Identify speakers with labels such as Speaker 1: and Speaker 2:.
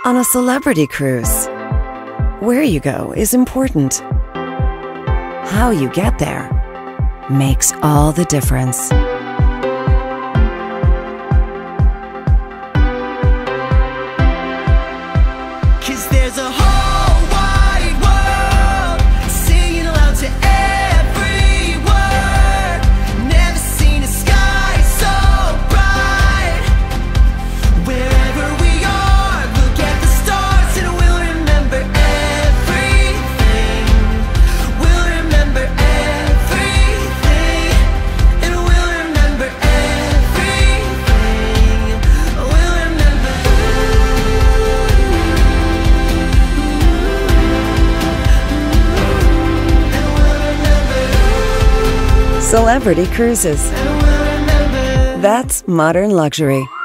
Speaker 1: on a celebrity cruise. Where you go is important. How you get there makes all the difference. Celebrity Cruises. That's modern luxury.